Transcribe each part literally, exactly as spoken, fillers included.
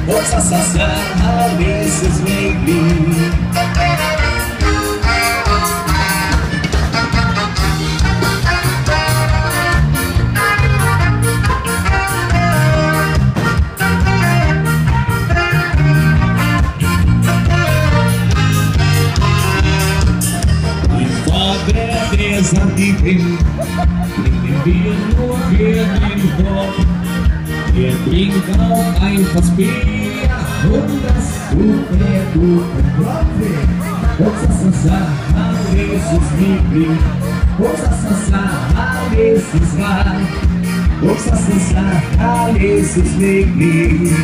What's a sasa? How this is lately. There's a deep in den wir nur für den Kopf. Wir trinken auch einfach Bier und das tut mir gut im Kopf. What's a sasa? How this is lately. What's a sasa? How this is wahr. What's a sasa? How this is lately.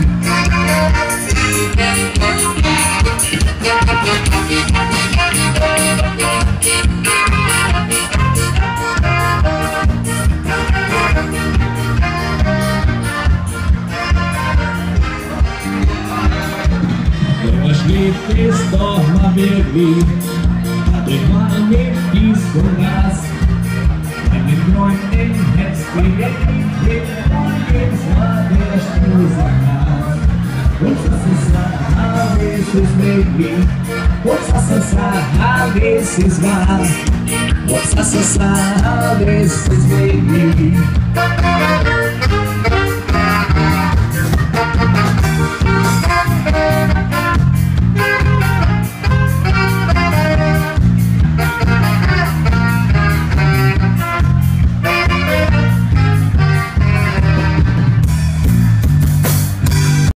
Schläft es doch mal wirklich, dadurch mal mit Disco Gas. Meine Freundin hätt's geliebt, und jetzt war der Strohsack. What's a sasa? How this is lately. What's a sasa? How this is wahr. What's a sasa? How this is lately.